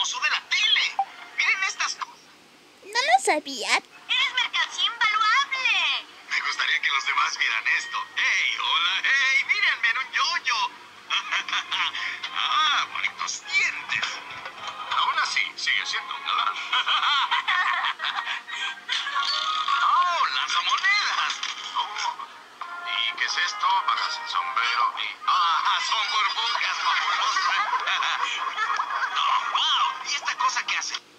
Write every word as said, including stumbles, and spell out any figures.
famoso de la tele. Miren estas cosas. No lo sabía. ¡Eres mercancía invaluable! Me gustaría que los demás vieran esto. ¡Hey, hola, hey! ¡Mírenme en un yo-yo! ¡Ah, bonitos dientes! Aún así, sigue siendo un galán. ¡Oh, lanzamonedas! Oh. ¿Y qué es esto? Bajas el sombrero y... ¡Ah, son burbujas fabulosas! ¡Oh, wow! ¿Y esta cosa qué hace?